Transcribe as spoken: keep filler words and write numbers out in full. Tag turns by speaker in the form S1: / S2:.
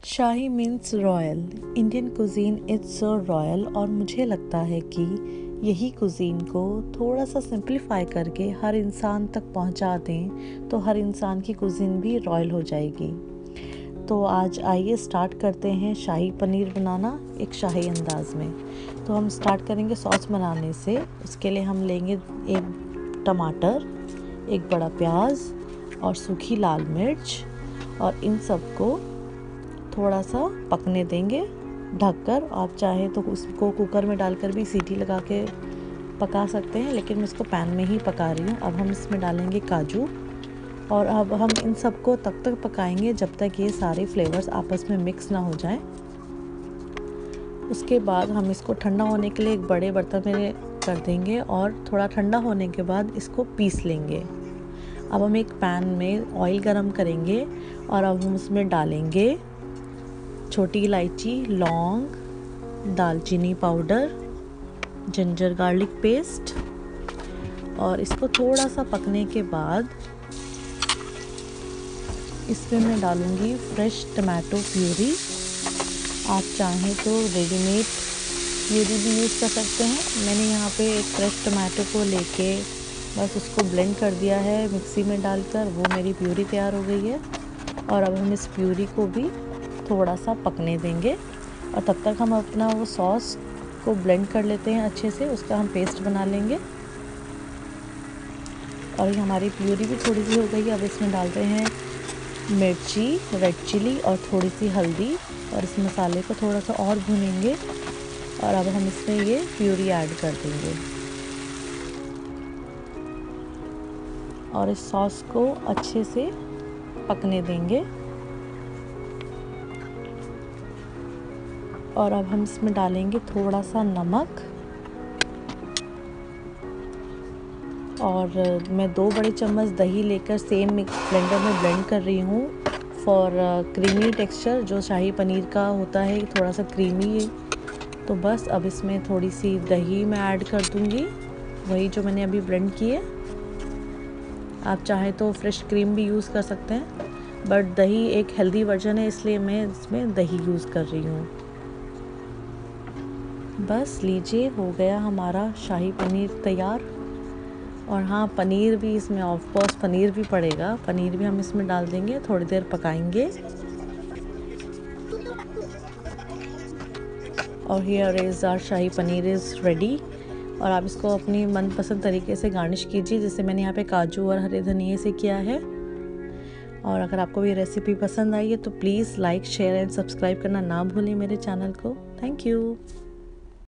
S1: Shahi means royal. Indian cuisine is so royal और मुझे लगता है कि यही कुजीन को थोड़ा सा सिंप्लीफाई करके हर इंसान तक पहुंचा दें तो हर इंसान की कुजीन भी रॉयल हो जाएगी। तो आज आइए स्टार्ट करते हैं शाही पनीर बनाना एक शाही अंदाज में। तो हम स्टार्ट करेंगे सॉस बनाने से। उसके लिए हम लेंगे एक टमाटर, एक बड़ा प्याज और सूखी लाल मिर्च और इन सब को थोड़ा सा पकने देंगे ढककर। आप चाहे तो उसको कुकर में डालकर भी सीटी लगा के पका सकते हैं, लेकिन मैं इसको पैन में ही पका रही हूँ। अब हम इसमें डालेंगे काजू और अब हम इन सबको तब तक पकाएंगे जब तक ये सारे फ्लेवर्स आपस में मिक्स ना हो जाएं। उसके बाद हम इसको ठंडा होने के लिए एक बड़े बर्तन में कर देंगे और थोड़ा ठंडा होने के बाद इसको पीस लेंगे। अब हम एक पैन में ऑयल गरम करेंगे और अब हम उसमें डालेंगे छोटी इलायची, लौंग, दालचीनी पाउडर, जिंजर गार्लिक पेस्ट और इसको थोड़ा सा पकने के बाद इसमें मैं डालूंगी फ्रेश टमाटो प्यूरी। आप चाहें तो रेडीमेड प्यूरी भी यूज़ कर सकते हैं। मैंने यहाँ पे एक फ्रेश टमाटो को लेके बस उसको ब्लेंड कर दिया है मिक्सी में डालकर, वो मेरी प्यूरी तैयार हो गई है। और अब हम इस प्यूरी को भी थोड़ा सा पकने देंगे और तब तक हम अपना वो सॉस को ब्लेंड कर लेते हैं अच्छे से, उसका हम पेस्ट बना लेंगे। और ये हमारी प्यूरी भी थोड़ी सी हो गई है। अब इसमें डालते हैं मिर्ची, रेड चिली और थोड़ी सी हल्दी और इस मसाले को थोड़ा सा और भूनेंगे और अब हम इसमें ये प्यूरी ऐड कर देंगे और इस सॉस को अच्छे से पकने देंगे। और अब हम इसमें डालेंगे थोड़ा सा नमक और मैं दो बड़े चम्मच दही लेकर सेम ब्लेंडर में ब्लेंड कर रही हूँ फॉर क्रीमी टेक्सचर। जो शाही पनीर का होता है थोड़ा सा क्रीमी है। तो बस अब इसमें थोड़ी सी दही मैं ऐड कर दूँगी, वही जो मैंने अभी ब्लेंड की है। आप चाहें तो फ्रेश क्रीम भी यूज़ कर सकते हैं, बट दही एक हेल्दी वर्जन है इसलिए मैं इसमें दही यूज़ कर रही हूँ। बस लीजिए, हो गया हमारा शाही पनीर तैयार। और हाँ, पनीर भी इसमें ऑफ कोर्स पनीर भी पड़ेगा, पनीर भी हम इसमें डाल देंगे, थोड़ी देर पकाएंगे। और here is our shahi paneer is ready. और आप इसको अपनी मनपसंद तरीके से गार्निश कीजिए, जैसे मैंने यहाँ पे काजू और हरे धनिए से किया है। और अगर आपको ये रेसिपी पसंद आई है तो please like, share and subscribe करना ना भूलें मेरे चैनल को। Thank you.